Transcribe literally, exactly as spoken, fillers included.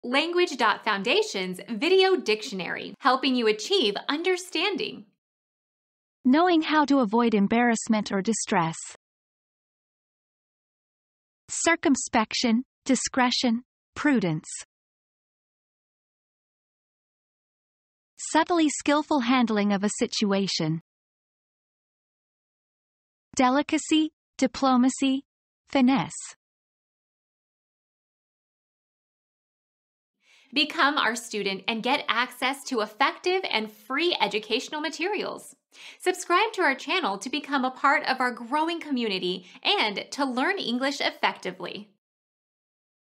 Language.Foundation's Video Dictionary, helping you achieve understanding. Knowing how to avoid embarrassment or distress. Circumspection, discretion, prudence. Subtly skillful handling of a situation. Delicacy, diplomacy, finesse. Become our student and get access to effective and free educational materials. Subscribe to our channel to become a part of our growing community and to learn English effectively.